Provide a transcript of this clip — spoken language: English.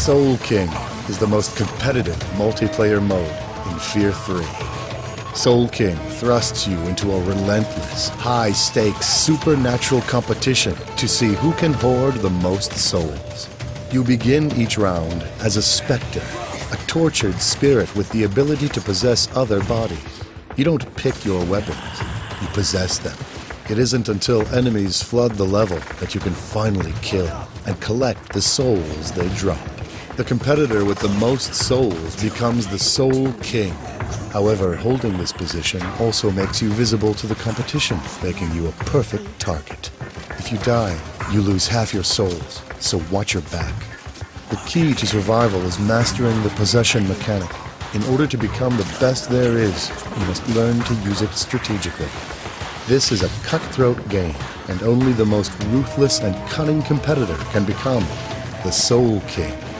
Soul King is the most competitive multiplayer mode in Fear 3. Soul King thrusts you into a relentless, high-stakes, supernatural competition to see who can hoard the most souls. You begin each round as a specter, a tortured spirit with the ability to possess other bodies. You don't pick your weapons, you possess them. It isn't until enemies flood the level that you can finally kill and collect the souls they drop. The competitor with the most souls becomes the Soul King. However, holding this position also makes you visible to the competition, making you a perfect target. If you die, you lose half your souls, so watch your back. The key to survival is mastering the possession mechanic. In order to become the best there is, you must learn to use it strategically. This is a cutthroat game, and only the most ruthless and cunning competitor can become the Soul King.